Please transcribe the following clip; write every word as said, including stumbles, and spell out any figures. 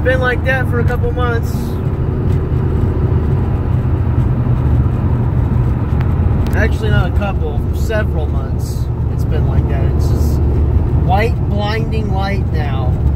been like that for a couple months. Actually, not a couple, several months. It's been like that. It's just white, blinding light now.